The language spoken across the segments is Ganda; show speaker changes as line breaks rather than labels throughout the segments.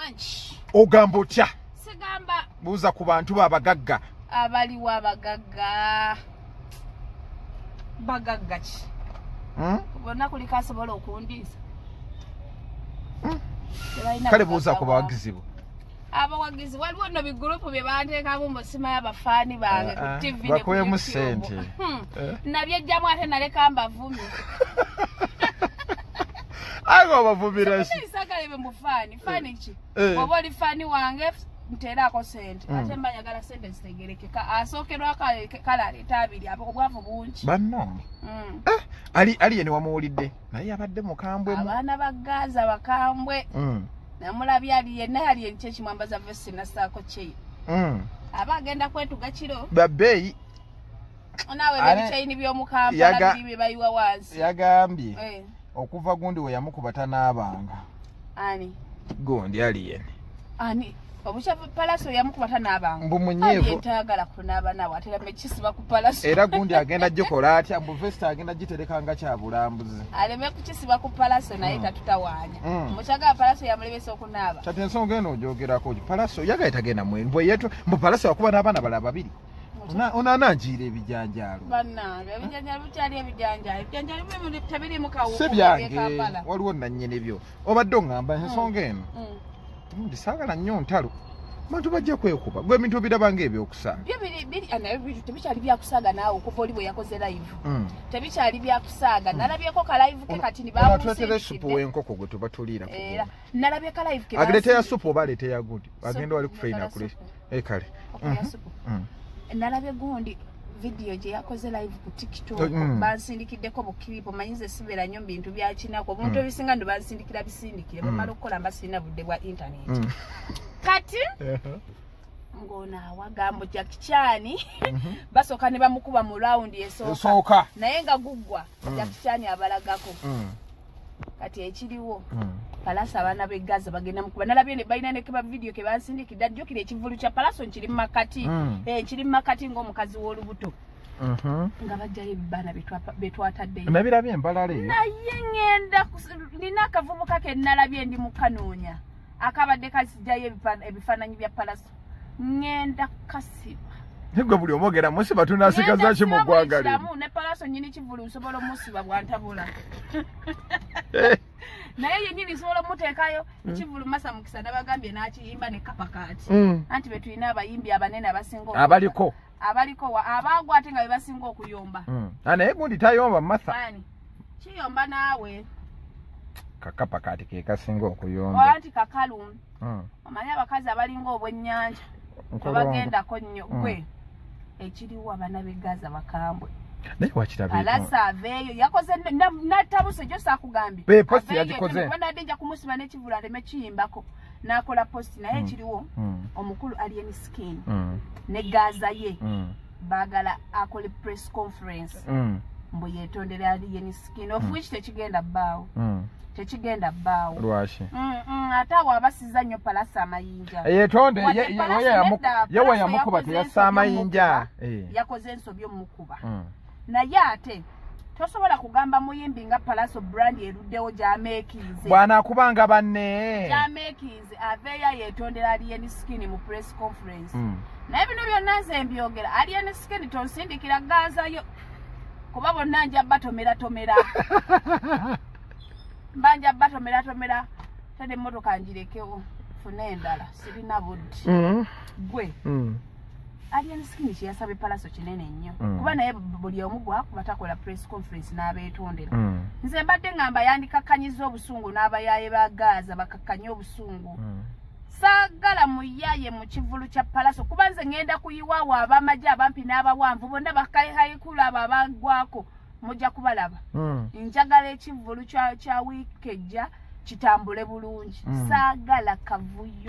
Wanchi.
Ogamba otya?
Sigamba.
Buuza ku bantu babagagga.
Abaliwo abagagga. Bagagga ki? Bonna kuliko asobola okundiisa.
Kale buuza ku bawagizi bo.
Abawagizi waliwo no bigurupu bye banteekamu mu sima y'abafaani bange ku TV ne ku
bakwemu ssente.
Nabyejjamu ate naleka mbavumi.
Ago bavumira ki?
Isagale be mufaani. Faani ki? Oba oli faani wange nteerako ssente. Ate mba njagala ssente zitegerekeka. Asookerwa kale aleeta abiri abo obwavu bungi.
Bannange. Ali yene wamuwulidde. Naye abadde mukambwe mu.
Abaana ba Gaza bakambwe. Namulabye ali yenna yali enche kimwambaza vesi nasaako kye. Aba agenda kwetuga kiro.
Babbeeyi.
Nawe bebichaini by'omukampala biri bayiwa wansi.
Yagambye. Okuva gundi we yamukubata n'abanga.
Ani?
Gundi ali yene.
Ani? Obucha Pallaso yamukubata n'abanga.
Mbu munyeevu.
Yentagala kunaaba nawe atera mekisiba ku Pallaso.
Era gundi agenda gikola atya mbu vesta agenda gitereka nga kya bulambuzi.
Aleme kukisiba ku Pallaso naye tatutawaanya. Muchaga Pallaso yamulebesa okunaaba.
Kati ensonga eno ogyogerako Pallaso yagaye tagenda mwenu yetu mbu Pallaso akuba n'abaana bala babiri. Onananjira ebijanjalo.
Bannange ebijanjalo bukyali ebijanjalo. Ebijanjalo bimuli tabiri mukawo.
Sebyange waliwo nannyene byo. Obadde ngamba ensonga eno. Ndisaagala nnyo ntalo. Bantu bajja kwekuba. Gwe ebintu birabanga ebyokusaaga.
Biri anabitu tebikyali byakusaaga naawe okuva oli bwe yakoze live. Tebikyali byakusaaga. Nalabyeko ka live ke kati nibawo.
Twetera supu w'enkoko gwe tubatulira ku.
Era nalabyeko live ke.
Agirete ya supu oba alete ya gundi. Agenda wali kufeina kule. Kale.
Nalabye gundi video gye yakoze live ku TikTok bansindikiddeko bukiripo manyize sibera nnyo bintu bya kinako omuntu ebisinga ndo bansindikira bisindikire bamala okukola mbasina budde bwa internet kati ngona wagambo Jack Chani basoka ne bamukuba mu round esooka naye nga guggwa Jack Chani abalagako kati ekiriwo Pallaso abaana be Gaza bagenda mukuba nalabye ne balina ne keba video ke bansindikidde ajjukira ekivulu kya Pallaso nkiri mu makati nkiri mu makati ng'omukazi w'olubuto nga bajjayo ebibaana betwataddeyo
nabirabye embalala eyo
naye ngenda nina akavubuka ke nalabye ndi mu kanoonya akabadde kasijjayo ebifaananyi bya Pallaso ngenda kasiba
Gwe buli omogera musiba tunasika zaki mu ggwanga
lino ne Pallaso nyini kivulu nsobola musiba bwantabula naye yenyini nsobola muteekayo kivulu masa mukisa nabagambye n'akiyimba ne kapakaati anti betulina abayimbi abanene abasinga
abaliko
abaagwa ate nga be basinga okuyomba
naye gundi tayomba masa
kiyomba naawe
kakapakaati ke kasinga okuyomba
anti kakalu omanyi abakazi abalinga obwennyanja bagendako nnyo gwe ekiriwo abaana be Gaza bakambwe
naye wakirabye
Pallaso aveeyo yakoze natabuse gyo saakugambye
posti yagikoze
banadde nja kumusiba n'ekivulu aleme kiyimbako n'akola posti naye ekiriwo omukulu alien skin ne Gaza ye baagala akole press conference mbu yeetondera alien skin of which tekigenda bbaawo
lwaki
ate awo abasiza nnyo Pallaso amayinja
yeetonde yewe yamukuba teyassa amayinja
yakoze ensobi omukuba naye ate tosobola kugamba muyimbi nga Pallaso brand eruddewo gy'ameekize
bwana akubanga banne
gy'ameekize aveeyo yeetondera alien skin mu press conference naye bino byonna nze mbyogera alien skin tonsindikira Gazayo kuba bonna nja batomera mbanja batomera tade motoka njirekewo fune endala sirina buddi gwe alien skin yasabe Pallaso kinene nnyo kuba naye buli omu batakola press conference n'abeetondera nze mbadde ngamba yandikakkanyiza obusungu n'abayaye ba Gaza bakakkanye obusungu saagala muyaye mu kivulu kya Pallaso kuba nze ngenda kuyiwaawo abamajje abampi n'abawanvu bonna bakayihayikulu abo abagwako mujja kubalaba njagala ekivulu kya wiikejja kitambule bulungi saagala kavuyo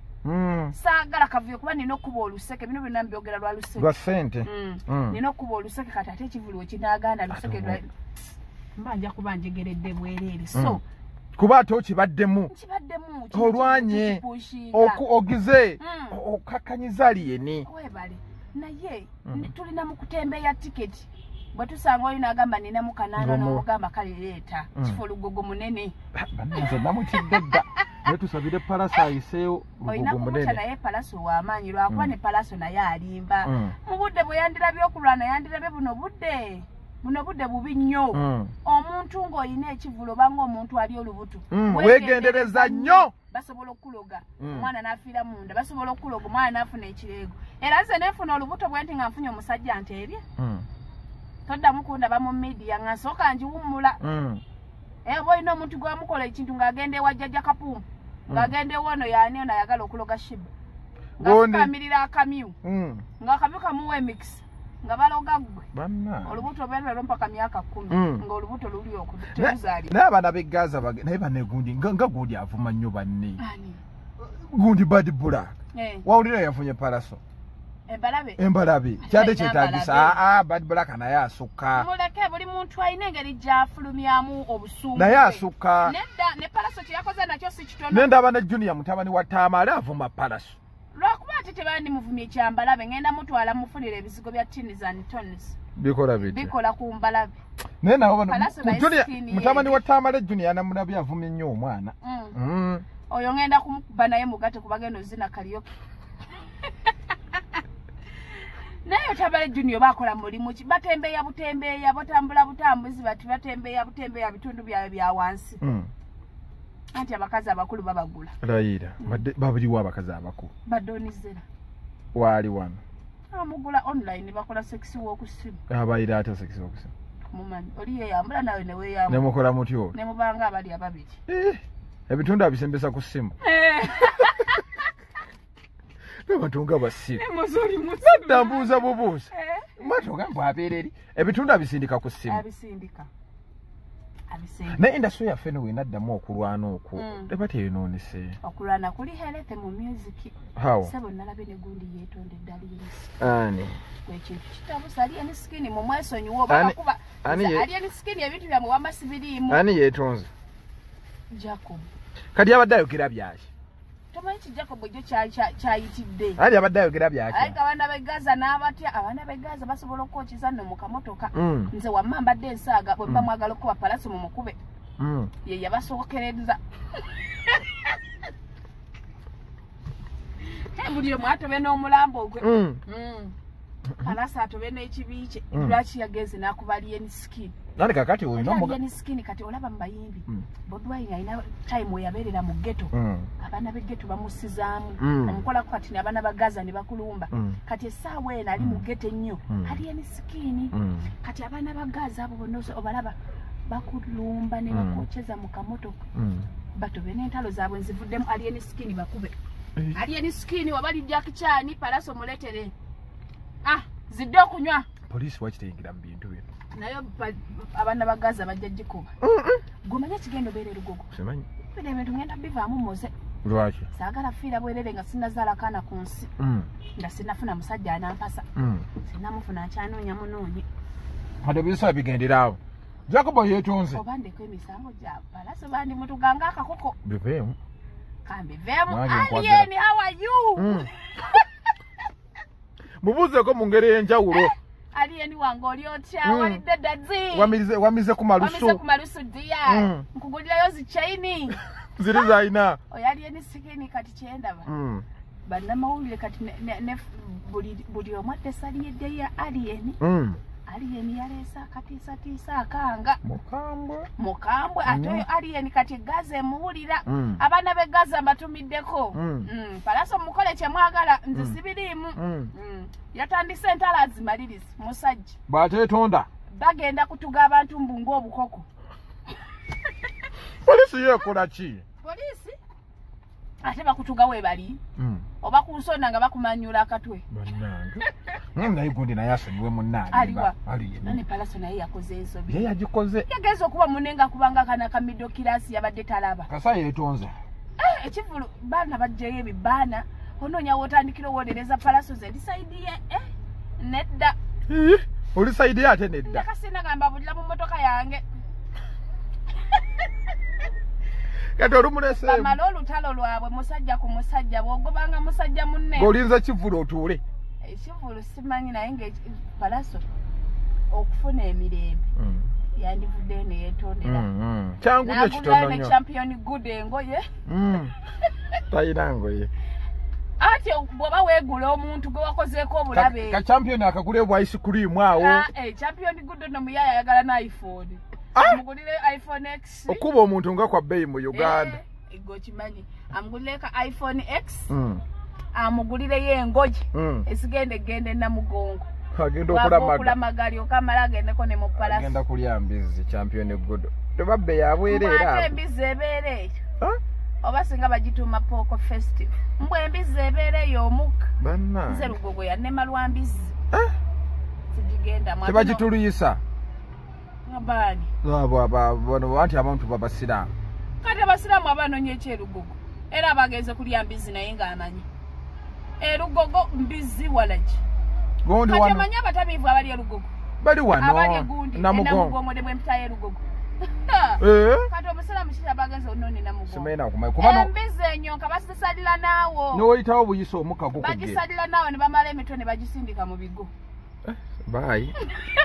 kuba nina okuba oluseke bino byonna mbyogera lwa luseke
lwa ssente
nina okuba oluseke kati ate ekivulu wekinagaana luseke mba nja kuba njegeredde bwereere so
kuba ate okibaddemu olwanye ogize okakkanyiza aliyeni
webale naye tulina mu kutembeya tiketi bwe tusanga olina agamba nina mu kanaano n'omugamba kale leeta kifo lugogo munene
nze namutidde dda Netusabire Pallaso ayiseeyo
olina kumuta naye Pallaso w'amaanyi lwakuba ne Pallaso naye alimba mu budde bwe yandirabye okulwana yandirabye buno budde bubi nnyo omuntu ng'olina ekivulo oba ng'omuntu ali olubuto
weegendereza nnyo
basobola okuloga omwana n'afiira munda basobola okuloga omwana n'afuna ekireego era nze neefuna olubuto bwe nti nga nfunye omusajja nteebye toddamu kundaba mu midiya nga nsooka ngiwummula oba olina omuntu gwamukola ekintu ng'agenda ewa jjajja Kapumu ng'agenda ewono yaani ono ayagala okuloga shiba ng'afukamirira akamyu ng'akamyu kamuwa emikisa nga baloga gwe olubuto lwelwelo mpaka myaka 10 ng'olubuto luli okuteruzaali
naye abaana b'eggaza naye banegundi nga gundi avuma nnyo banne gundi bad black wawulira yafunye Pallaso embalabe kyadde kyetagisa bad black naye asukka
muleke buli muntu alina engeri gy'afulumyamu obusuumu
naye asukka
nedda ne Pallaso kyeyakoze nakyo si kitono
nendaba ne Junior mutabani wa Tamale avuma Pallaso
lwakuba ate tebandi muvumya ekyambalabe ngenda mutwala mufunira ebizigo bya tins and tons bikola ku mbalabe
naye nawo mutabani wa Tamale Junior namulabye avumye nnyo omwana
oyo ngenda kumukuba naye mugate kubagenda ozina kaliyoke naye Tamale Junior bakola mulimu ki batembeeya butembeeya batambula butambuzi bati batembeeya butembeeya bitundu byawe bya wansi anti abakazi abakulu babagula
rayira babiriwa abakazi abakulu
badonizera
wali wano
amugula online bakola sex work simu
abayira ate sex work simu
mumanyi oli yeyambula nawe neweyambula
nemukola mutyo
nemubanga abali ababiri
ebitundu abisembesa ku simu Matunga basimu. Ndambuza bubuza. Matunga mbwabereri. Ebitundu abisindika ku simu.
Abisindika.
Ne industry ya feno wenaddamu okulwana okwo. Tebate yenoonese.
Okulwana kuli helete mu music.
How?
Sebo nalabe ne gundi Mwetondera yinsi.
Ani.
Kwekintu kitabu sali ani skin mu mwesonyiwo bakakuba. Ali ani skin ebintu bya mu wamasibirimu.
Ani yetonze.
Jacob.
Kadi abadde ayogera byaki.
Tomanyi Jacob bwe kyayitidde.
Ali abadde ayogera byaki.
Ayi abaana b'Egaza n'abatya abaana b'Egaza basobola okwokiza nno mu kamotoka. Nze wamma mbadde ensaaga bwe bamwagala okuba Pallaso mu mukube. Ye yabasookereza. Buli omu atobe n'omulambo gwe. Pallaso atobe n'ekibi kye. Lwaki yageze n'akubaliye ni skin.
Nani kakati uyu nomo
gani skin kati olaba mbayimbi Bobi Wine alina time oyaberera mu ghetto abana be ghetto bamusizaamu omukola kwati ne abana bagaza ne bakulumba kati esaawa ena ali mu ghetto ennyo ali eni skin kati abana bagaza abo bonoso obalaba bakulumba ne bakocheza mu kamoto bato bene entalo zaabwe nzivuddemu ali eni skin bakube ali eni skin wabali jakichani Pallaso muletere zidde okunywa
police wakiteyingira mu bintu bino
nayo abana bagaza bajjajikuba gomanya kigendo bere rugogo
semanyi
bene bintu ngenda bivaamu moze
lwaki
saagala fiira bwerere nga sinazala kana ku nsi nga sinafuna musajja anampasa sinamufuna nkyanoonya munoonye
hade bisa bigenderawo Jacob yetonze
obandeko emisango gya Pallaso bandi mutuganga akakoko
biveemu
kambi veemu alien how are you
mubuzeko mu ngeri y'enjawulo
alien wange oli otya walidde dadzi
wamize ku
malusu dia nkugulirayo zichaini
ziri zaina
oyo alien sikini kati kyendaba bannamawulire kati buli omu atesaliyeddeye ya alien alien yaleesa akatiisatiisa akanga mukambwe ate oyo alien kati Gaza emuwulira abaana b'e Gaza mbatumiddeko Pallaso mukole kye mwagala nze sibiriimu yatandise entala azimaliriza musajja
bw'ateetonda
bagenda kutuga abantu mbu ng'obukoko
polisi yeekola ki
polisi ate bakutuga we bali oba kunsonda nga bakumanyula akatwe
bannange naye gundi naye asonyiwe munnaali
nani Pallaso naye yakoze ensobi
ye yagikoze
yageza okuba munenga kubanga kana ka middle class yabadde talaba
kasa yeetonze
ekivulu baana bajjayo ebibaana onoonya wootandikira owolereza Pallaso ze ndisaidiye nedda
oli saidiye ate nedda
nakasina gamba bulira mu mmotoka yange
kati olumulese
bamala olutalo lwabwe musajja ku musajja bw'ogobanga musajja munne
ng'olinza kivulu otuule
ekivulu simanyi naye nga Pallaso okufuna emirembe yandivudde ne yetondera
kyangu kitono nnyo
champion good engoye
tayina ngoye
ati bwoba weegula omuntu gwe wakozeeko obulabe
ka champion akagule bwa ice cream awo
champion good no muyaya ayagala na iPhone amugulire iPhone X
okuba omuntu nga kwa bei mu Uganda
ego kimanyi amugulire ka iPhone X amugulire yengoje gende na mugongo
agenda
okula magali okamala agendeko ne mu Pallaso
agenda kulya mbizi champion good tebabbe yabwerera
ate mbizi ebeereyo oba singa bagituma poko festive mbwe mbizi ebeereyo omuka
banna
nze Lugogo yanema lwa mbizi sijigenda mwana
tebagituluyisa
ngabani
bono anti abantu babasiramu
kati abasiramu abanonye ekyerugogo era abageze kulya mbizi naye ng'amanyi Lugogo mbizi walaji
gondi
wano kati amanyi abatabivu abali Lugogo
bali wano
abali gundi
namugongo
de bwemtaye Lugogo kati omusalamu kiti bageze onone namugongo
simena kumai kubano
mbizi enyonka basisalira naawo
noyitawo buyisa omuka gukugye
bagisalira naawo ne bamala emitwe ne bagisindika mu bigo
bye